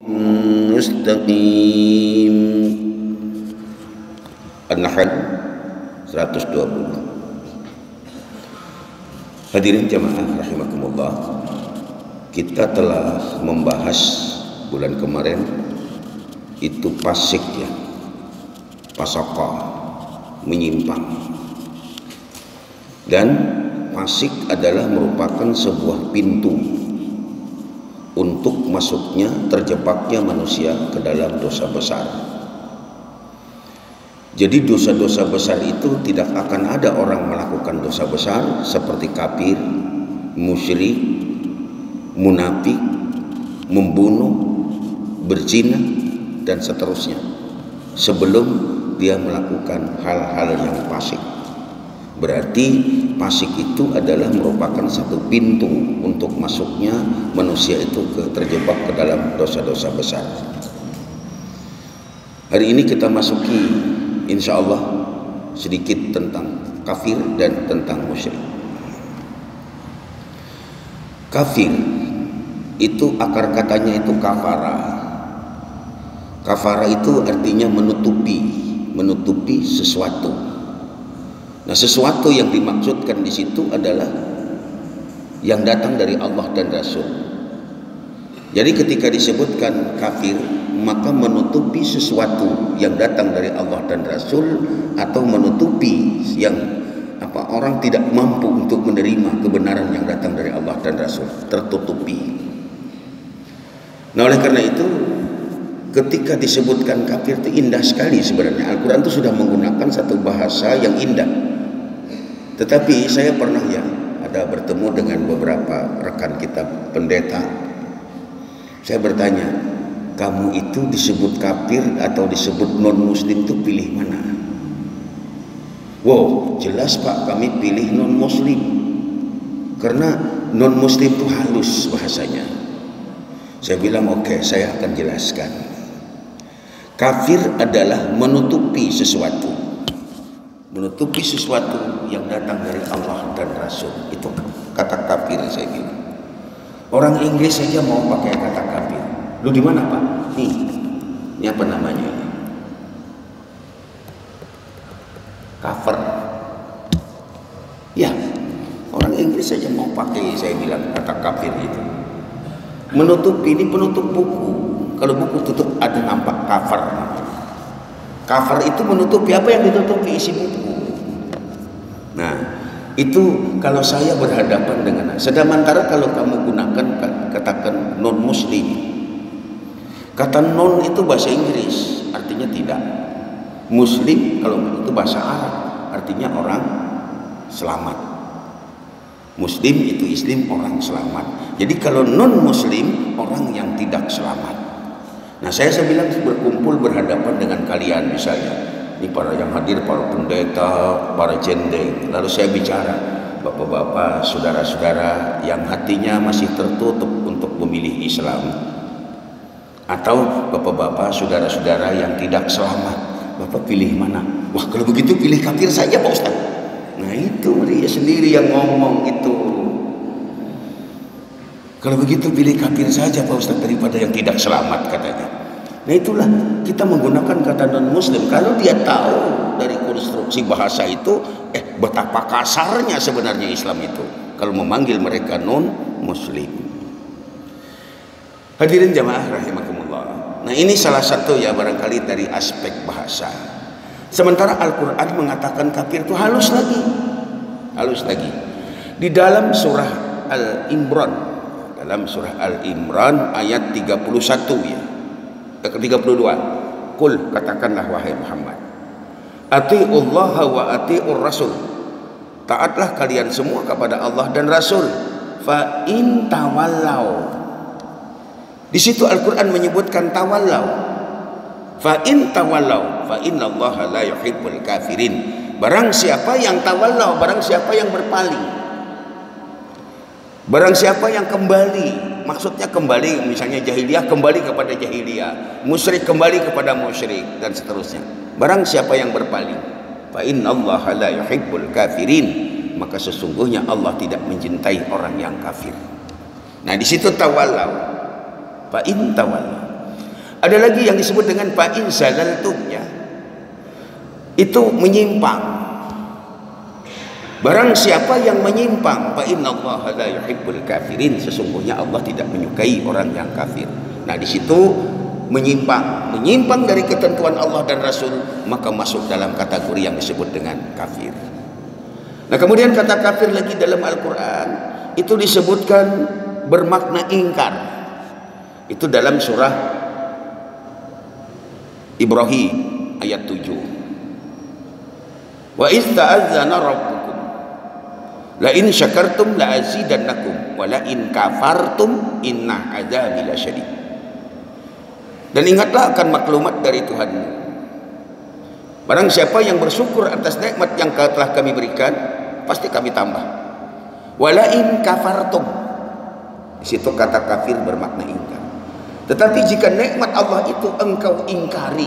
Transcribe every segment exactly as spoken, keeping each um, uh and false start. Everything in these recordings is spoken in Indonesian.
mustaqim. An-Nahl seratus dua puluh. Hadirin jamaah rahimakumullah, kita telah membahas bulan kemarin itu fasik ya, pasaka, menyimpang. Dan fasik adalah merupakan sebuah pintu untuk masuknya, terjebaknya manusia ke dalam dosa besar. Jadi dosa-dosa besar itu tidak akan ada orang melakukan dosa besar seperti kafir, musyrik, munafik, membunuh, berzina dan seterusnya sebelum dia melakukan hal-hal yang fasik. Berarti fasik itu adalah merupakan satu pintu untuk masuknya manusia itu ke, terjebak ke dalam dosa-dosa besar. Hari ini kita masuki insya Allah sedikit tentang kafir dan tentang musyrik. Kafir itu akar katanya itu kafara. Kafara itu artinya menutupi, menutupi sesuatu. Nah, sesuatu yang dimaksudkan di situ adalah yang datang dari Allah dan Rasul. Jadi ketika disebutkan kafir, maka menutupi sesuatu yang datang dari Allah dan Rasul, atau menutupi yang apa orang tidak mampu untuk menerima kebenaran yang datang dari Allah dan Rasul, tertutupi. Nah, oleh karena itu ketika disebutkan kafir itu indah sekali sebenarnya. Al-Quran itu sudah menggunakan satu bahasa yang indah. Tetapi saya pernah ya ada bertemu dengan beberapa rekan kita pendeta. Saya bertanya, kamu itu disebut kafir atau disebut non muslim itu pilih mana? Wow, jelas Pak, kami pilih non muslim. Karena non muslim itu halus bahasanya. Saya bilang oke, okay, saya akan jelaskan. Kafir adalah menutupi sesuatu. Menutupi sesuatu yang datang dari Allah dan Rasul. Itu kata kafir saya bilang. Orang Inggris saja mau pakai kata kafir. Lu di mana Pak? Nih, ini apa namanya ini? Cover. Ya, orang Inggris saja mau pakai, saya bilang kata kafir itu. Menutupi, ini penutup buku. Kalau buku tutup ada nampak cover. Cover itu menutupi, apa yang ditutupi? Isi buku. Nah, itu kalau saya berhadapan dengan, sedangkan kalau kamu gunakan katakan non muslim, kata non itu bahasa Inggris, artinya tidak. Muslim kalau itu bahasa Arab, artinya orang selamat. Muslim itu Islam, orang selamat. Jadi kalau non muslim, orang yang tidak selamat. Nah, saya saya bilang berkumpul berhadapan dengan kalian misalnya, ini para yang hadir, para pendeta, para jendeng. Lalu saya bicara, bapak-bapak, saudara-saudara yang hatinya masih tertutup untuk memilih Islam, atau bapak-bapak, saudara-saudara yang tidak selamat, bapak pilih mana? Wah, kalau begitu pilih kafir saja Pak Ustaz. Nah, itu dia sendiri yang ngomong itu. Kalau begitu pilih kafir saja Pak Ustaz daripada yang tidak selamat katanya. Nah, itulah kita menggunakan kata non muslim. Kalau dia tahu dari konstruksi bahasa itu, eh betapa kasarnya sebenarnya Islam itu kalau memanggil mereka non muslim. Hadirin jamaah rahimakumullah. Nah, ini salah satu ya barangkali dari aspek bahasa. Sementara Al-Quran mengatakan kafir itu halus lagi. Halus lagi. Di dalam surah Al-Imran, dalam surah Al-Imran ayat tiga puluh satu ya. tiga puluh dua. Qul, katakanlah wahai Muhammad, atiullaha wa atiur rasul. Taatlah kalian semua kepada Allah dan Rasul. Fa in tawallau. Di situ Al-Quran menyebutkan tawallau. Fa in tawallau fa innallaha la yuhibbul kafirin. Barang siapa yang tawallau, barang siapa yang berpaling, barang siapa yang kembali, maksudnya kembali, misalnya jahiliyah kembali kepada jahiliyah, musyrik kembali kepada musyrik dan seterusnya. Barang siapa yang berpaling, fa innallaha la yuhibbul kafirin, maka sesungguhnya Allah tidak mencintai orang yang kafir. Nah, di situ tawallau. Fa in tawallau. Ada lagi yang disebut dengan fa'in zalaltum, ya. Itu menyimpang. Barang siapa yang menyimpang, fa innallaha la yuhibbul kafirin, sesungguhnya Allah tidak menyukai orang yang kafir. Nah, di situ menyimpang, menyimpang dari ketentuan Allah dan Rasul, maka masuk dalam kategori yang disebut dengan kafir. Nah, kemudian kata kafir lagi dalam Al-Quran itu disebutkan bermakna ingkar. Itu dalam surah Ibrahim ayat tujuh. Wa ista'adzana rabbukum la in syakartum la azidannakum wa la in kafartum inna adzabi lasyadid. Dan ingatlah akan maklumat dari Tuhanmu. Barang siapa yang bersyukur atas nikmat yang telah kami berikan, pasti kami tambah. Wala in kafartum. Di situ kata kafir bermakna ingkar. Tetapi jika nikmat Allah itu engkau ingkari,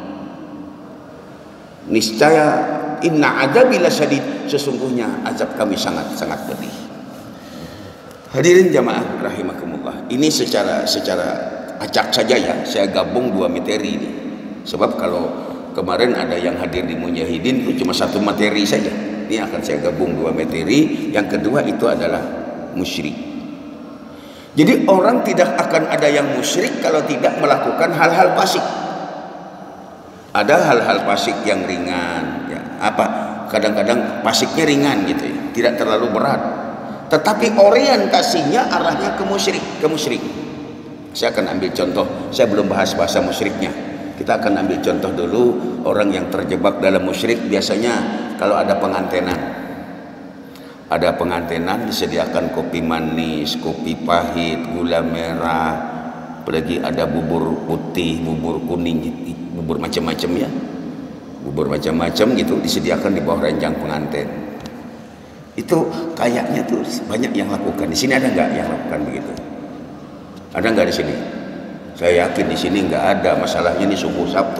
niscaya inna adzabi lasyadid, sesungguhnya azab kami sangat-sangat pedih. Hadirin jamaah rahimakumullah. Ini secara secara acak saja ya, saya gabung dua materi ini. Sebab kalau kemarin ada yang hadir di Mujahidin itu cuma satu materi saja. Ini akan saya gabung dua materi. Yang kedua itu adalah musyrik. Jadi orang tidak akan ada yang musyrik kalau tidak melakukan hal-hal fasik. Ada hal-hal fasik yang ringan, ya. Apa? Kadang-kadang fasiknya ringan gitu ya, tidak terlalu berat. Tetapi orientasinya arahnya ke musyrik, ke musyrik. Saya akan ambil contoh, saya belum bahas bahasa musyriknya. Kita akan ambil contoh dulu orang yang terjebak dalam musyrik. Biasanya kalau ada pengantenan, ada pengantenan disediakan kopi manis, kopi pahit, gula merah, apalagi ada bubur putih, bubur kuning, bubur macam-macam ya, bubur macam-macam gitu disediakan di bawah ranjang pengantin. Itu kayaknya tuh banyak yang lakukan. Di sini ada nggak yang lakukan begitu? Ada nggak di sini? Saya yakin di sini nggak ada. Masalahnya ini subuh Sabtu.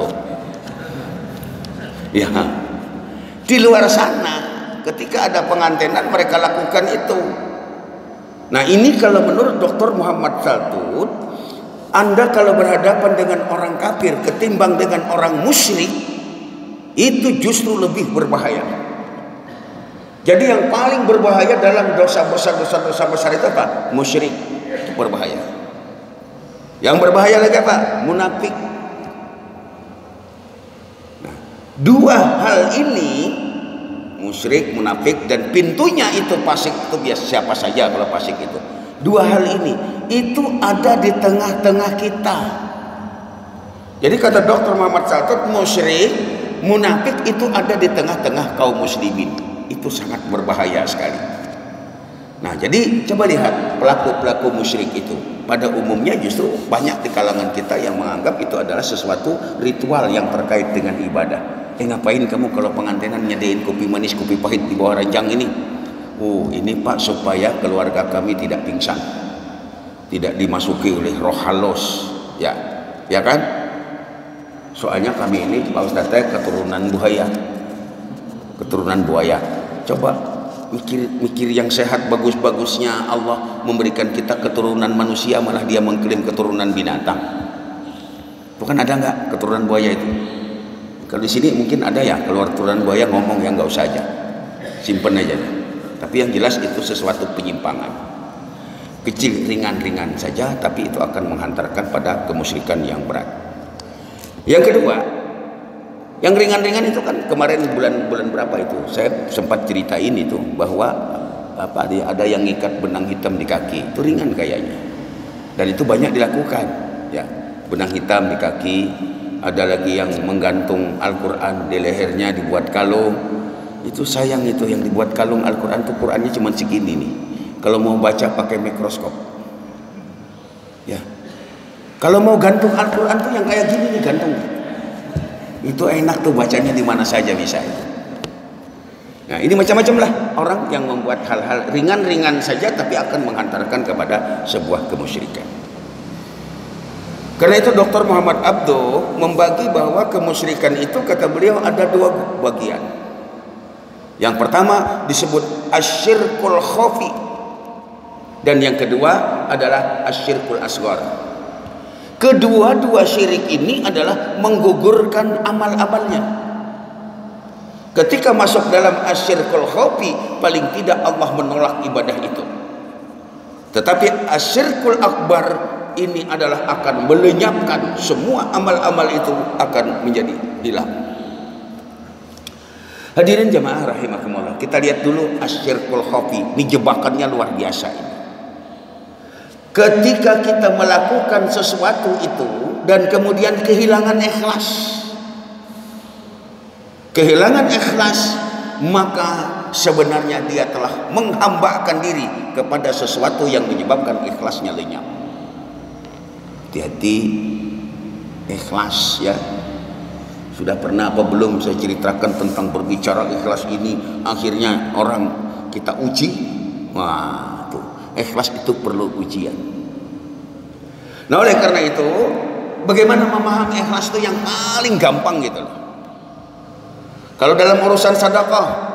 Ya, di luar sana ketika ada pengantenan mereka lakukan itu. Nah, ini kalau menurut Doktor Muhammad Saltut, Anda kalau berhadapan dengan orang kafir ketimbang dengan orang musyrik, itu justru lebih berbahaya. Jadi yang paling berbahaya dalam dosa besar dosa dosa besar itu apa? Musyrik, itu berbahaya. Yang berbahaya lagi apa? Munafik. Nah, dua hal ini, musyrik, munafik, dan pintunya itu fasik, itu biasa siapa saja kalau fasik itu. Dua hal ini itu ada di tengah-tengah kita. Jadi kata Doktor Muhammad Saltut, musyrik, munafik itu ada di tengah-tengah kaum muslimin. Itu sangat berbahaya sekali. Nah, jadi coba lihat pelaku-pelaku musyrik itu. Pada umumnya justru banyak di kalangan kita yang menganggap itu adalah sesuatu ritual yang terkait dengan ibadah. Eh, ngapain kamu kalau pengantinan nyediain kopi manis, kopi pahit di bawah ranjang ini? Oh, ini Pak supaya keluarga kami tidak pingsan, tidak dimasuki oleh roh halus, ya, ya kan? Soalnya kami ini Pak Ustadz keturunan buaya, keturunan buaya. Coba mikir-mikir yang sehat, bagus-bagusnya Allah memberikan kita keturunan manusia, malah dia mengklaim keturunan binatang. Bukan ada nggak keturunan buaya itu? Kalau di sini mungkin ada ya, keluar keturunan buaya ngomong yang nggak usah aja, simpen aja. Tapi yang jelas itu sesuatu penyimpangan. Kecil, ringan-ringan saja, tapi itu akan menghantarkan pada kemusyrikan yang berat. Yang kedua, yang ringan-ringan itu kan kemarin bulan-bulan berapa itu saya sempat ceritain itu bahwa apa ada yang ngikat benang hitam di kaki, itu ringan kayaknya, dan itu banyak dilakukan ya, benang hitam di kaki. Ada lagi yang menggantung Al-Quran di lehernya dibuat kalung. Itu sayang itu yang dibuat kalung Al-Quran tuh, Qurannya cuma segini nih, kalau mau baca pakai mikroskop ya. Kalau mau gantung Al-Quran tuh yang kayak gini nih gantung, itu enak tuh bacanya di mana saja bisa itu. Nah, ini macam-macam lah orang yang membuat hal-hal ringan-ringan saja tapi akan menghantarkan kepada sebuah kemusyrikan. Karena itu Doktor Muhammad Abduh membagi bahwa kemusyrikan itu kata beliau ada dua bagian. Yang pertama disebut asyirkul khafi, dan yang kedua adalah asyirkul asghar. Kedua-dua syirik ini adalah menggugurkan amal-amalnya. Ketika masuk dalam asyirkul khafi, paling tidak Allah menolak ibadah itu. Tetapi asyirkul akbar ini adalah akan melenyapkan semua amal-amal itu, akan menjadi hilang. Hadirin jamaah rahimakumullah, kita lihat dulu asyirkul khafi. Ini jebakannya luar biasa ini. Ketika kita melakukan sesuatu itu dan kemudian kehilangan ikhlas, kehilangan ikhlas, maka sebenarnya dia telah menghambakan diri kepada sesuatu yang menyebabkan ikhlasnya lenyap. Hati-hati ikhlas ya. Sudah pernah apa belum saya ceritakan tentang berbicara ikhlas ini, akhirnya orang kita uji. Wah, tuh, ikhlas itu perlu ujian. Nah, oleh karena itu, bagaimana memahami ikhlas itu yang paling gampang gitu loh. Kalau dalam urusan sedekah,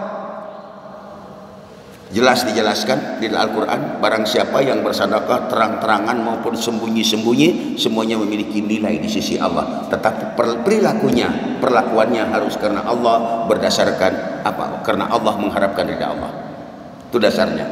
jelas dijelaskan di Al-Quran, barang siapa yang bersedekah terang-terangan maupun sembunyi-sembunyi, semuanya memiliki nilai di sisi Allah. Tetapi perilakunya, perlakuannya harus karena Allah, berdasarkan apa? Karena Allah, mengharapkan ridha Allah. Itu dasarnya.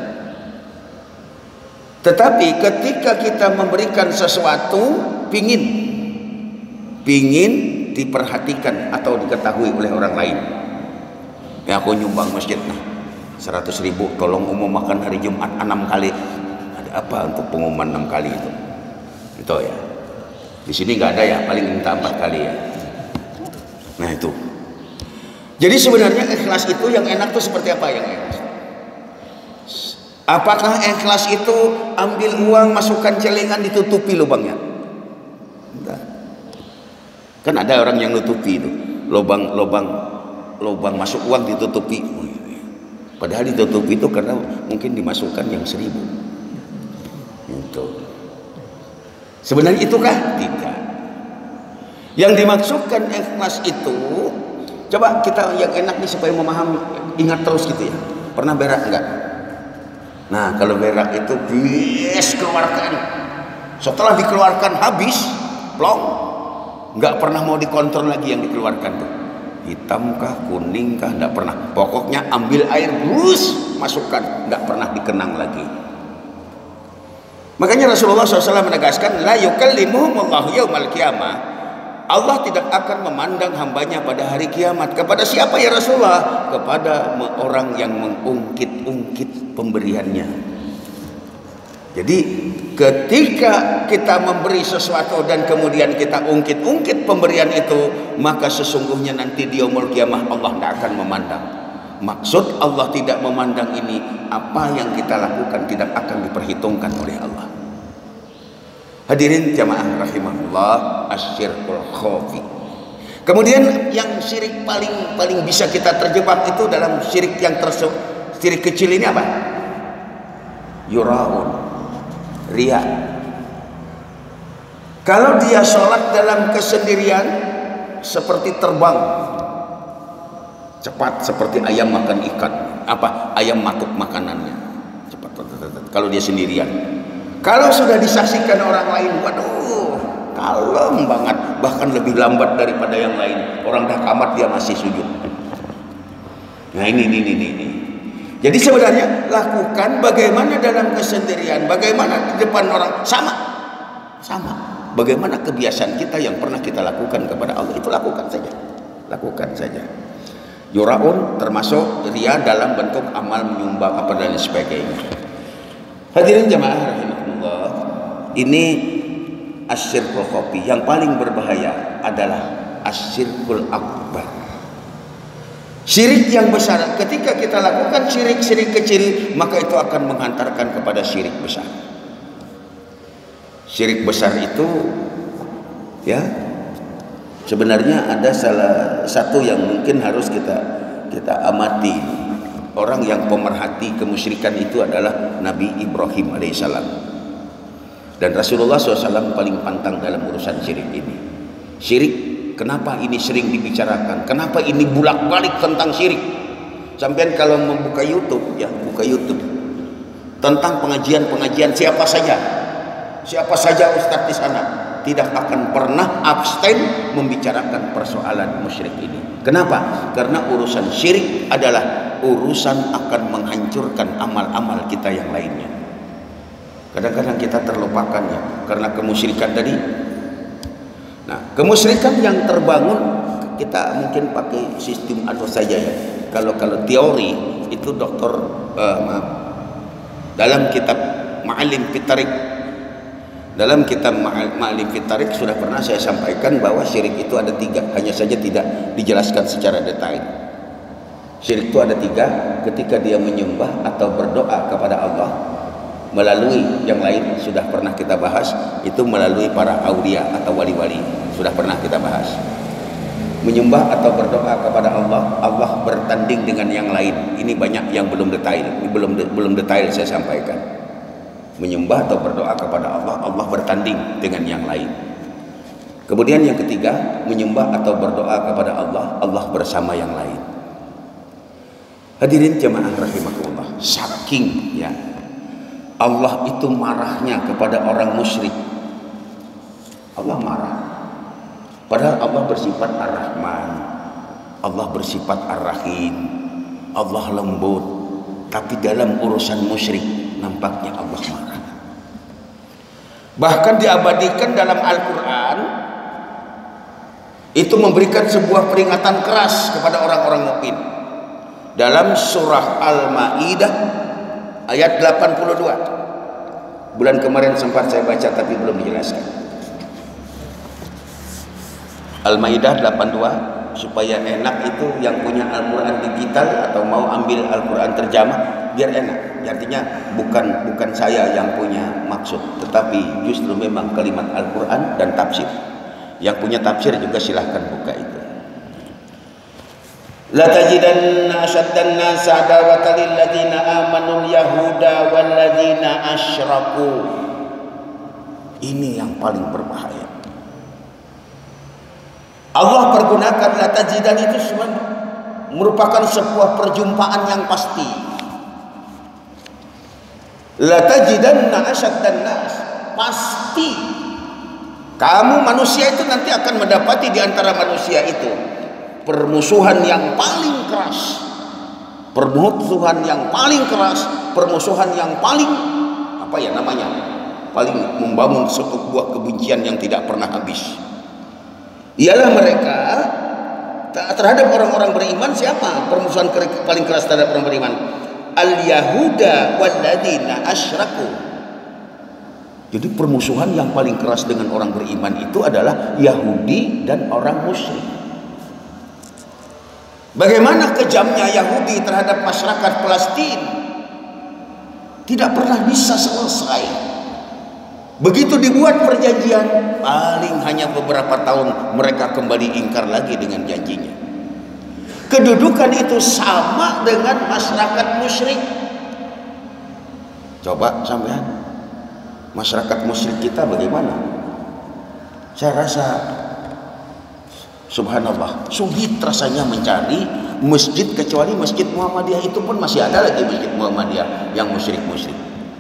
Tetapi ketika kita memberikan sesuatu, pingin, pingin diperhatikan atau diketahui oleh orang lain. Ya, aku nyumbang masjid nah seratus ribu, tolong umum makan hari Jumat enam kali. Ada apa untuk pengumuman enam kali itu? Itu ya. Di sini nggak ada ya, paling minta empat kali ya. Nah itu. Jadi sebenarnya ikhlas itu yang enak tuh seperti apa yang enak? Apakah ikhlas itu ambil uang, masukkan celengan, ditutupi lubangnya? Enggak. Kan ada orang yang nutupi itu, lubang, lubang, lubang masuk uang ditutupi. Padahal ditutup itu karena mungkin dimasukkan yang seribu. Itu. Sebenarnya itukah? Tidak. Yang dimaksudkan ikhlas itu, coba kita yang enak nih supaya memahami, ingat terus gitu ya. Pernah berak enggak? Nah, kalau berak itu bis keluarkan. Setelah dikeluarkan habis, plong, nggak pernah mau dikontrol lagi yang dikeluarkan tuh. Hitamkah, kuningkah, tidak pernah. Pokoknya ambil air, bus, masukkan, tidak pernah dikenang lagi. Makanya Rasulullah shallallahu alaihi wasallam menegaskan, la yukallimuhumullahu yaumal qiyamah. Allah tidak akan memandang hambanya pada hari kiamat. Kepada siapa ya Rasulullah? Kepada orang yang mengungkit-ungkit pemberiannya. Jadi ketika kita memberi sesuatu dan kemudian kita ungkit-ungkit pemberian itu, maka sesungguhnya nanti di yaumul qiyamah Allah tidak akan memandang. Maksud Allah tidak memandang ini, apa yang kita lakukan tidak akan diperhitungkan oleh Allah. Hadirin jamaah rahimahullah, asyirkul khafi. Kemudian yang syirik paling paling bisa kita terjebak itu dalam syirik yang tersebut, syirik kecil ini apa? Yura'un, riya. Kalau dia sholat dalam kesendirian seperti terbang cepat, seperti ayam makan ikan, apa ayam matuk makanannya cepat. Kalau dia sendirian. Kalau sudah disaksikan orang lain, waduh, kalem banget, bahkan lebih lambat daripada yang lain. Orang dah kamat dia masih sujud. Nah ini ini ini ini. Jadi sebenarnya lakukan bagaimana dalam kesendirian, bagaimana di depan orang, sama, sama. Bagaimana kebiasaan kita yang pernah kita lakukan kepada Allah, itu lakukan saja, lakukan saja. Yuraun termasuk riya dalam bentuk amal menyumbang apa dan sebagainya. Hadirin jamaah rahimahullah, ini asyirkul khafi. Yang paling berbahaya adalah asyirkul akbar. Syirik yang besar, ketika kita lakukan syirik-syirik kecil, maka itu akan menghantarkan kepada syirik besar. Syirik besar itu ya sebenarnya ada salah satu yang mungkin harus kita kita amati. Orang yang pemerhati kemusyrikan itu adalah Nabi Ibrahim alaihissalam. Dan Rasulullah shallallahu alaihi wasallam paling pantang dalam urusan syirik ini. Syirik, kenapa ini sering dibicarakan? Kenapa ini bulak-balik tentang syirik? Sampai kalau membuka YouTube, ya buka YouTube tentang pengajian-pengajian siapa saja, siapa saja ustadz di sana, tidak akan pernah abstain membicarakan persoalan musyrik ini. Kenapa? Karena urusan syirik adalah urusan akan menghancurkan amal-amal kita yang lainnya. Kadang-kadang kita terlupakannya karena kemusyrikan tadi. Nah, kemusyrikan yang terbangun, kita mungkin pakai sistem atau saja ya. Kalau kalau teori itu dokter uh, maaf, dalam kitab Ma'alim Fitarik, dalam kitab Ma'alim Fitarik sudah pernah saya sampaikan bahwa syirik itu ada tiga, hanya saja tidak dijelaskan secara detail. Syirik itu ada tiga, ketika dia menyembah atau berdoa kepada Allah melalui yang lain, sudah pernah kita bahas, itu melalui para aulia atau wali-wali, sudah pernah kita bahas. Menyembah atau berdoa kepada Allah, Allah bertanding dengan yang lain. Ini banyak yang belum detail, ini belum belum detail saya sampaikan. Menyembah atau berdoa kepada Allah, Allah bertanding dengan yang lain. Kemudian yang ketiga, menyembah atau berdoa kepada Allah, Allah bersama yang lain. Hadirin jemaah rahimakumullah, saking ya Allah itu marahnya kepada orang musyrik. Allah marah. Padahal Allah bersifat Ar-Rahman, Allah bersifat Ar-Rahim, Allah lembut. Tapi dalam urusan musyrik nampaknya Allah marah. Bahkan diabadikan dalam Al-Quran, itu memberikan sebuah peringatan keras kepada orang-orang mukmin. Dalam surah Al-Ma'idah ayat delapan puluh dua. Bulan kemarin sempat saya baca tapi belum dijelaskan. Al-Maidah delapan puluh dua, supaya enak itu yang punya Al-Quran digital atau mau ambil Al-Quran terjemah biar enak. Artinya bukan bukan saya yang punya maksud, tetapi justru memang kalimat Al-Quran dan tafsir. Yang punya tafsir juga silahkan buka itu. La tajidanna asyaddan nas adawatan lil ladzina amanu yahuda wal ladzina asyraku. Ini yang paling berbahaya. Allah pergunakan la tajidan itu sebenarnya merupakan sebuah perjumpaan yang pasti. La tajidanna asyaddan nas, pasti kamu manusia itu nanti akan mendapati di antara manusia itu permusuhan yang paling keras, permusuhan yang paling keras, permusuhan yang paling apa ya namanya, paling membangun sebuah kebencian yang tidak pernah habis. Ialah mereka terhadap orang-orang beriman. Siapa permusuhan paling keras terhadap orang beriman? Al-Yahuda walladzina asyraku. Jadi permusuhan yang paling keras dengan orang beriman itu adalah Yahudi dan orang musyrik. Bagaimana kejamnya Yahudi terhadap masyarakat Palestina, tidak pernah bisa selesai. Begitu dibuat perjanjian, paling hanya beberapa tahun mereka kembali ingkar lagi dengan janjinya. Kedudukan itu sama dengan masyarakat musyrik. Coba sampean, masyarakat musyrik kita bagaimana? Saya rasa subhanallah, sulit rasanya mencari masjid kecuali masjid Muhammadiyah, itu pun masih ada lagi masjid Muhammadiyah yang musyrik-musyrik.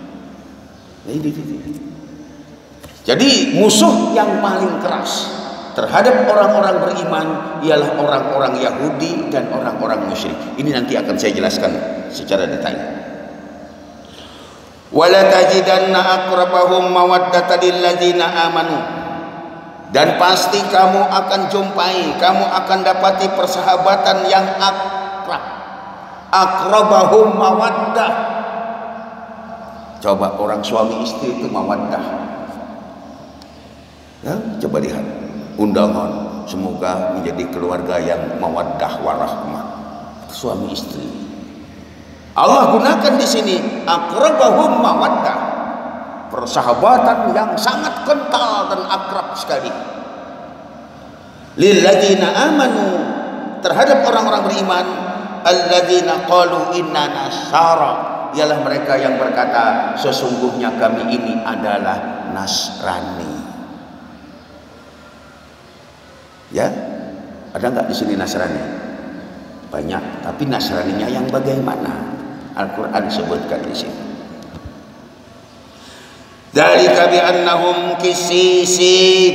Jadi musuh yang paling keras terhadap orang-orang beriman ialah orang-orang Yahudi dan orang-orang musyrik. Ini nanti akan saya jelaskan secara detail. Wala tajidanna aqrabahum mawaddatan lil ladzina amanu. Dan pasti kamu akan jumpai, kamu akan dapati persahabatan yang akrab. Aqrabahum mawaddah. Coba orang suami istri itu mawaddah. Ya, coba lihat undangan, semoga menjadi keluarga yang mawaddah warahmah, suami istri. Allah gunakan di sini aqrabahum mawaddah, persahabatan yang sangat kental dan akrab sekali. Lil ladzina amanu, terhadap orang-orang beriman, alladzina qalu inna nasara, ialah mereka yang berkata sesungguhnya kami ini adalah Nasrani. Ya, ada nggak di sini Nasrani? Banyak, tapi Nasraninya yang bagaimana? Al-Quran sebutkan di sini. Dzalika bi annahum qisisin.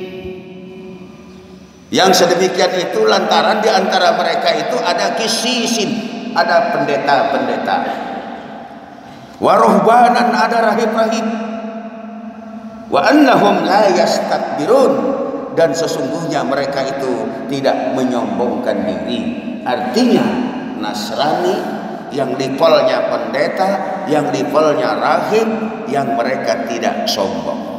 Yang sedemikian itu lantaran di antara mereka itu ada qisisin, ada pendeta-pendeta. Wa ruhbanan, ada rahib-rahib. Wa annahum la yastakbirun, dan sesungguhnya mereka itu tidak menyombongkan diri. Artinya Nasrani yang levelnya pendeta, yang levelnya rahib, yang mereka tidak sombong.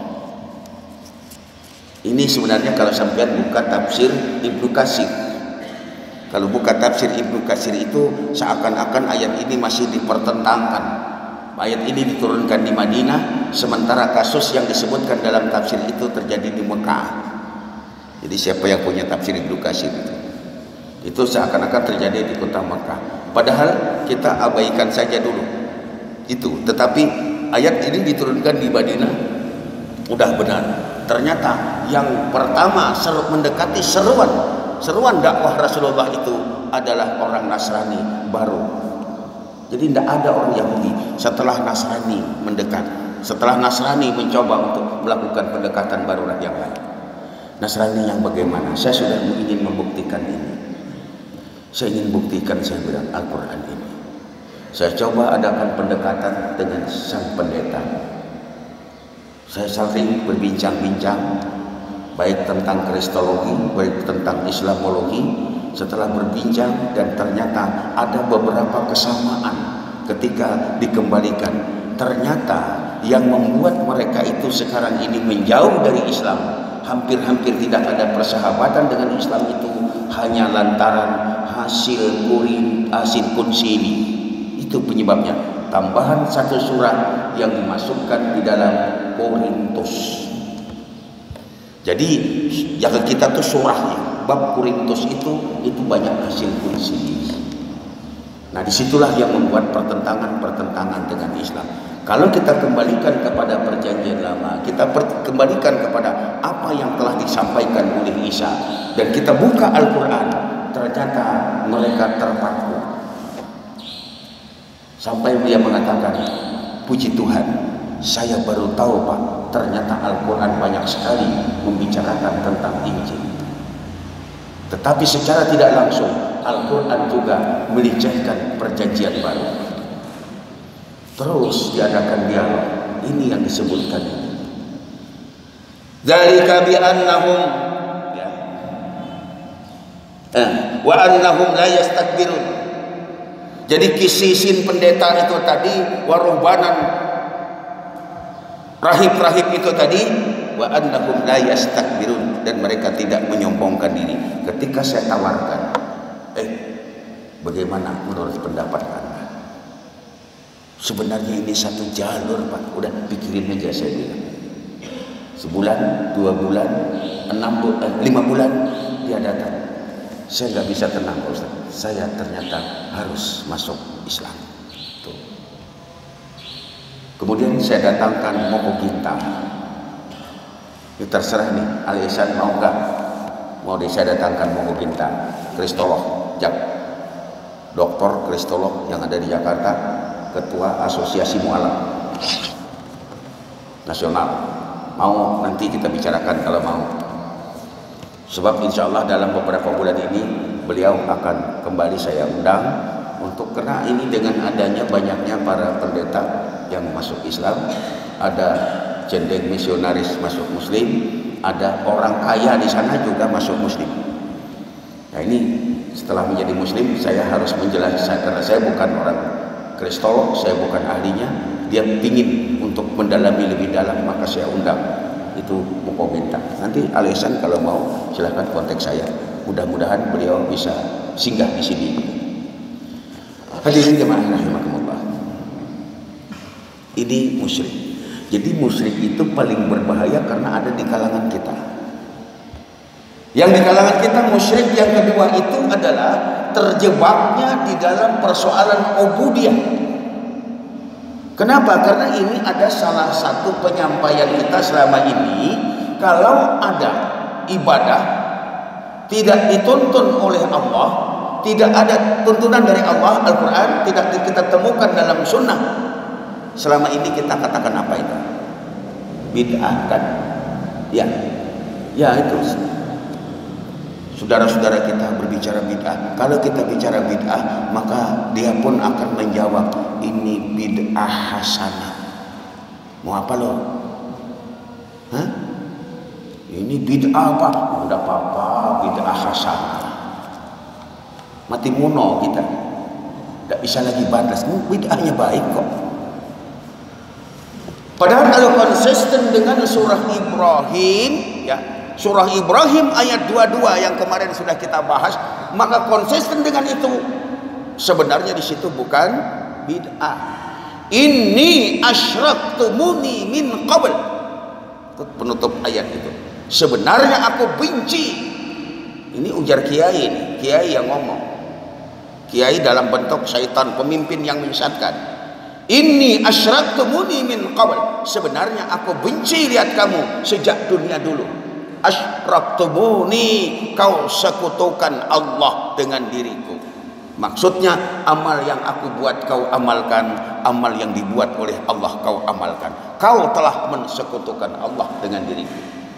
Ini sebenarnya kalau sampai buka tafsir Ibnu Katsir. Kalau buka tafsir Ibnu Katsir itu seakan-akan ayat ini masih dipertentangkan. Ayat ini diturunkan di Madinah, sementara kasus yang disebutkan dalam tafsir itu terjadi di Mekah. Jadi siapa yang punya tafsir Ibnu Katsir itu? Itu seakan-akan terjadi di kota Mekah. Padahal kita abaikan saja dulu itu. Tetapi ayat ini diturunkan di Madinah. Udah benar. Ternyata yang pertama seru, mendekati seruan seruan dakwah Rasulullah itu adalah orang Nasrani baru. Jadi tidak ada orang Yahudi setelah Nasrani mendekat. Setelah Nasrani mencoba untuk melakukan pendekatan barulah yang lain. Nasrani yang bagaimana? Saya sudah ingin membuktikan ini. Saya ingin buktikan, saya bilang Al-Quran ini. Saya coba adakan pendekatan dengan sang pendeta. Saya sering berbincang-bincang baik tentang Kristologi, baik tentang Islamologi. Setelah berbincang dan ternyata ada beberapa kesamaan ketika dikembalikan. Ternyata yang membuat mereka itu sekarang ini menjauh dari Islam, hampir-hampir tidak ada persahabatan dengan Islam itu, hanya lantaran hasil kurin asin kunsili. Itu penyebabnya. Tambahan satu surat yang dimasukkan di dalam Korintus. Jadi yang kita tuh surahnya bab Korintus itu itu banyak hasil kunsili. Nah disitulah yang membuat pertentangan-pertentangan dengan Islam. Kalau kita kembalikan kepada perjanjian lama, kita kembalikan kepada apa yang telah disampaikan oleh Isa, dan kita buka Al-Quran, ternyata mereka terpaku. Sampai dia mengatakan, puji Tuhan, saya baru tahu Pak, ternyata Al-Quran banyak sekali membicarakan tentang Injil. Tetapi secara tidak langsung, Al-Quran juga melecehkan perjanjian baru. Terus diadakan dialog. Ini yang disebutkan ini. Dzalika bi annahum ya. Eh, wa annahum la yastakbirun. Jadi kisisin pendeta itu tadi, waruhbanan rahib-rahib itu tadi, wa annahum la yastakbirun, dan mereka tidak menyombongkan diri. Ketika saya tawarkan, eh bagaimana menurut pendapat Anda? Sebenarnya ini satu jalur Pak, udah pikirin aja, saya bilang. Sebulan, dua bulan, enam bulan, lima bulan dia datang. Saya nggak bisa tenang Pak Ustaz. Saya ternyata harus masuk Islam. Tuh. Kemudian saya datangkan Moko Bintang. Ini terserah nih, Alisan mau nggak? Mau di saya datangkan Moko Bintang, Kristolog, Jak, doktor Kristolog yang ada di Jakarta, Ketua Asosiasi Mualaf Nasional. Mau nanti kita bicarakan kalau mau. Sebab insya Allah dalam beberapa bulan ini beliau akan kembali saya undang untuk, karena ini dengan adanya banyaknya para pendeta yang masuk Islam, ada cendeng misionaris masuk Muslim, ada orang kaya di sana juga masuk Muslim. Nah ini setelah menjadi Muslim saya harus menjelaskan, karena saya bukan orang Kristolog, saya bukan ahlinya. Dia ingin untuk mendalami lebih dalam, maka saya undang itu Moko Bintang. Nanti Alisan kalau mau silahkan kontak saya. Mudah-mudahan beliau bisa singgah di sini. Hadirin jemaah rahimakumullah. Ini musyrik. Jadi musyrik itu paling berbahaya karena ada di kalangan kita. Yang di kalangan kita musyrik yang kedua itu adalah terjebaknya di dalam persoalan ubudiyah. Kenapa? Karena ini ada salah satu penyampaian kita selama ini, kalau ada ibadah tidak dituntun oleh Allah, tidak ada tuntunan dari Allah, Al-Quran tidak kita temukan dalam sunnah, selama ini kita katakan apa itu? bid'ah kan? Ya, ya itu. Saudara-saudara kita berbicara bid'ah. Kalau kita bicara bid'ah, maka dia pun akan menjawab, ini bid'ah hasanah. Mau apa lo? Hah? Ini bid'ah apa? Udah apa-apa, bid'ah hasanah. Mati muno kita. Tidak bisa lagi batas. Bid'ahnya baik kok. Padahal kalau konsisten dengan surah Ibrahim, ya, surah Ibrahim ayat dua puluh dua yang kemarin sudah kita bahas, maka konsisten dengan itu. Sebenarnya di situ bukan bid'ah. Inni asyraktumuni min qabl. Itu penutup ayat itu. Sebenarnya aku benci. Ini ujar kiai ini, kiai yang ngomong. Kiai dalam bentuk syaitan, pemimpin yang menyesatkan. Inni asyraktumuni min qabl. Sebenarnya aku benci lihat kamu sejak dunia dulu. Asyraktumuni, kau sekutukan Allah dengan diriku. Maksudnya amal yang aku buat kau amalkan, amal yang dibuat oleh Allah kau amalkan. Kau telah mensekutukan Allah dengan diriku.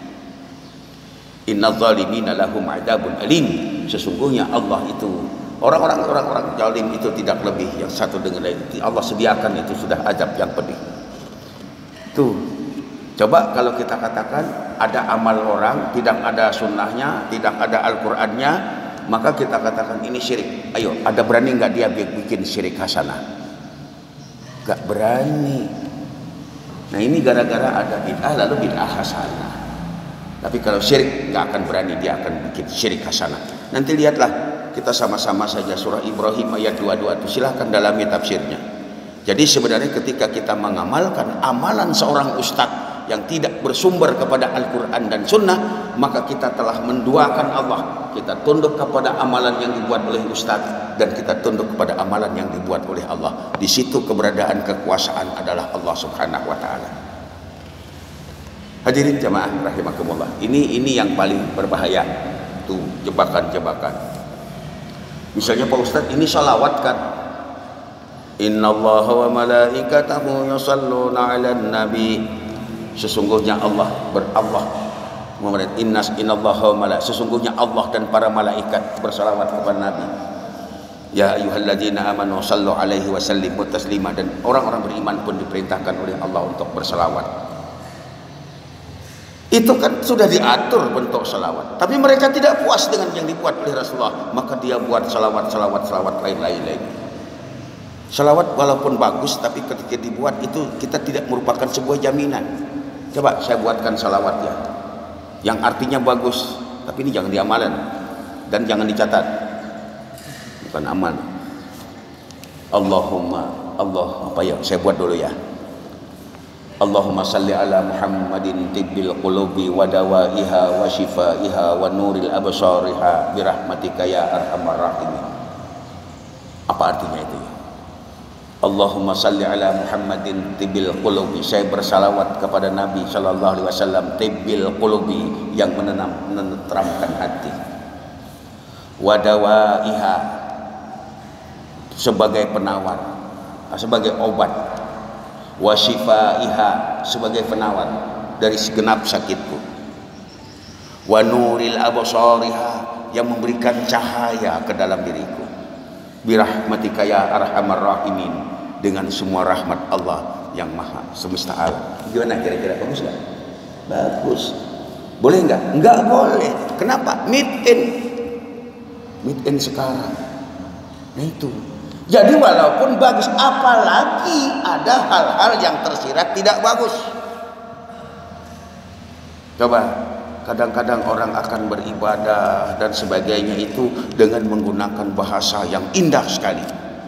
Innal zalimina lahum adzabun alim. Sesungguhnya Allah itu, orang-orang orang-orang zalim itu tidak lebih yang satu dengan lain. Allah sediakan itu sudah azab yang pedih. Tuh, coba kalau kita katakan ada amal orang, tidak ada sunnahnya, tidak ada Al-Qur'annya, maka kita katakan ini syirik. Ayo, ada berani nggak dia bikin syirik hasanah? Gak berani. Nah ini gara-gara ada bid'ah lalu bid'ah hasanah. Tapi kalau syirik nggak akan berani, dia akan bikin syirik hasanah. Nanti lihatlah, kita sama-sama saja surah Ibrahim ayat dua puluh dua itu, silahkan dalami tafsirnya. Jadi sebenarnya ketika kita mengamalkan amalan seorang ustadz yang tidak bersumber kepada Al-Quran dan Sunnah, maka kita telah menduakan Allah. Kita tunduk kepada amalan yang dibuat oleh ustadz dan kita tunduk kepada amalan yang dibuat oleh Allah. Di situ keberadaan kekuasaan adalah Allah Subhanahu wa taala. Hadirin jamaah rahimakumullah. Ini ini yang paling berbahaya. Tuh jebakan-jebakan. Misalnya Pak Ustadz, ini salawat kan? Innallaha wa malaikatahu yusalluna 'alan nabi. Sesungguhnya Allah berallah memerintah innas innallaha wa malaikatahu. Sesungguhnya Allah dan para malaikat bersalawat kepada Nabi. Ya ayyuhalladzina amanu sallu 'alaihi wa sallimu taslima. Dan orang-orang beriman pun diperintahkan oleh Allah untuk bersalawat. Itu kan sudah diatur bentuk salawat. Tapi mereka tidak puas dengan yang dibuat oleh Rasulullah, maka dia buat salawat, salawat, salawat lain-lain lain. Salawat walaupun bagus, tapi ketika dibuat itu kita tidak merupakan sebuah jaminan. Coba saya buatkan salawat ya, yang artinya bagus, tapi ini jangan diamalan dan jangan dicatat, bukan amal. Allahumma Allah apa ya? Saya buat dulu ya. Allahumma salli ala Muhammadin tibbil qulubi wa dawaiha wa shifaiha wa nuril absariha birahmatika ya arhamar rahimin. Apa artinya itu ya? Allahumma salli ala Muhammadin tibbil qulubi. Saya bersalawat kepada Nabi sallallahu alaihi wasallam, tibbil qulubi, yang menenam menenteramkan hati. Wa dawaiha, sebagai penawar, sebagai obat. Wa shifaiha, sebagai penawar dari segenap sakitku. Wa nuril absariha, yang memberikan cahaya ke dalam diriku. Birahmatika ya arhamar rahimin, dengan semua rahmat Allah yang maha semesta alam. Gimana kira-kira, bagus nggak? Bagus. Boleh nggak? Nggak boleh. Kenapa? Meet in meet in sekarang. Nah itu. Jadi walaupun bagus, apalagi ada hal-hal yang tersirat tidak bagus. Coba, kadang-kadang orang akan beribadah dan sebagainya itu dengan menggunakan bahasa yang indah sekali.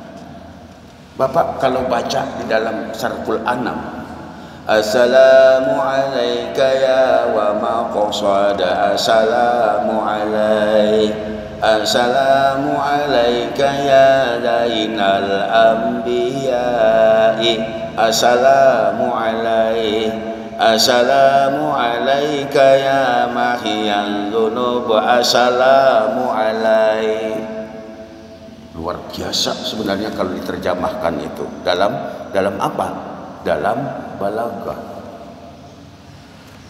Bapak kalau baca di dalam Sarful Anam, Assalamu alayka ya wa maqsada, Assalamu alayka, Assalamu alayka ya zainal anbiya'i, Assalamu alayka, Assalamu alayka ya mahiyan dzunub, Assalamu alayka. Luar biasa sebenarnya kalau diterjemahkan itu dalam dalam apa? Dalam balaghah.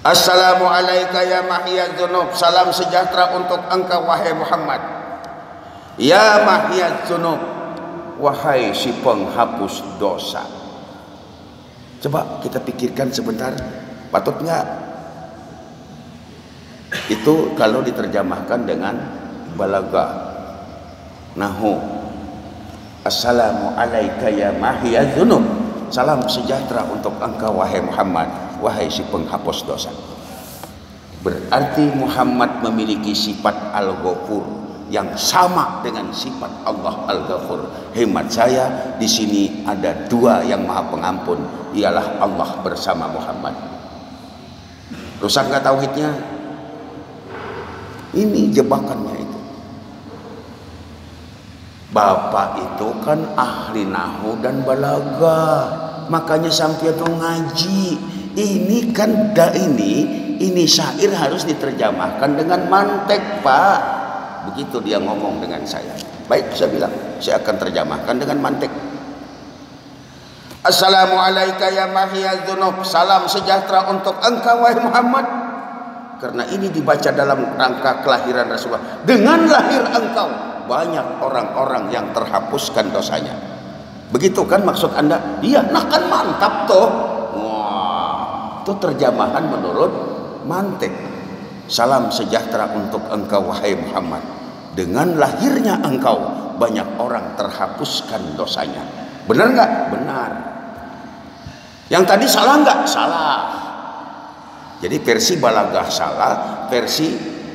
Assalamu alayka ya mahiyaz dzunub, salam sejahtera untuk engkau wahai Muhammad. Ya mahiyaz dzunub, wahai si penghapus dosa. Coba kita pikirkan sebentar, patut nggak itu kalau diterjemahkan dengan balaghah nahu? Assalamu alayka ya mahiyaz dzunub, salam sejahtera untuk engkau wahai Muhammad, wahai si penghapus dosa. Berarti Muhammad memiliki sifat Al-Ghafur yang sama dengan sifat Allah Al-Ghafur. Hemat saya, di sini ada dua yang maha pengampun, ialah Allah bersama Muhammad. Rusak nggak tauhidnya? Ini jebakannya itu. Bapak itu kan ahli nahu dan balaghah, makanya sampai itu ngaji. Ini kan da ini ini syair harus diterjemahkan dengan mantek, Pak. Begitu dia ngomong dengan saya. Baik, saya bilang, saya akan terjemahkan dengan mantek. Assalamu alayka ya mahiyaz dzunub, salam sejahtera untuk engkau wahai Muhammad. Karena ini dibaca dalam rangka kelahiran Rasulullah. Dengan lahir engkau, banyak orang-orang yang terhapuskan dosanya. Begitu kan maksud Anda? Iya, nah kan mantap toh. Wah, itu terjemahan menurut mantek. Salam sejahtera untuk engkau wahai Muhammad. Dengan lahirnya engkau, banyak orang terhapuskan dosanya. Benar nggak? Benar. Yang tadi salah nggak? Salah. Jadi versi balaghah salah, versi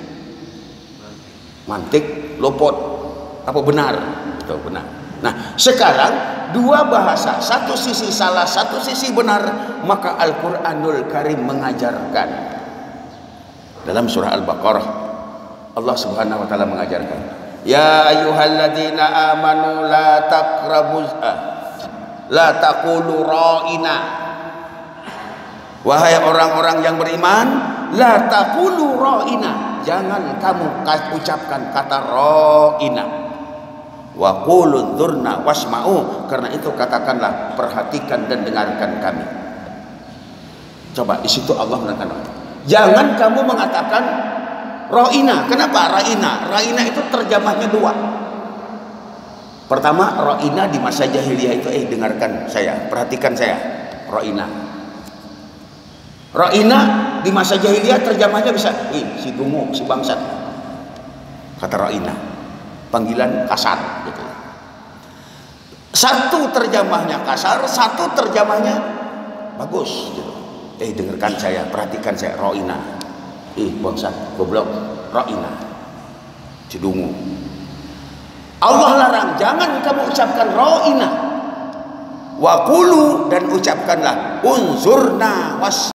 mantik lopot. Apa benar? Itu benar. Nah, sekarang dua bahasa, satu sisi salah, satu sisi benar, maka Al-Qur'anul Karim mengajarkan. Dalam surah Al-Baqarah Allah Subhanahu wa taala mengajarkan, ya ayyuhalladzina amanu la taqrabuz la taqulu ra'ina. Wahai orang-orang yang beriman, la taqulu ra'ina, jangan kamu ucapkan kata ra'ina. Wa qulu dzurna wasma'u, karena itu katakanlah perhatikan dan dengarkan kami. Coba di situ Allah mengatakan, jangan kamu mengatakan ra'ina. Kenapa ra'ina? Ra'ina itu terjemahnya dua. Pertama, ra'ina di masa jahiliyah itu eh dengarkan saya, perhatikan saya. Ra'ina. Ra'ina di masa jahiliyah terjemahnya bisa, eh si dungu, si bangsat. Kata ra'ina, panggilan kasar gitu. Satu terjemahnya kasar, satu terjemahnya bagus gitu. Eh dengarkan saya, perhatikan saya, ra'ina. Eh bangsat, goblok, ra'ina. Si dungu. Allah larang, jangan kamu ucapkan ra'ina. Wa qulu, dan ucapkanlah unzurna was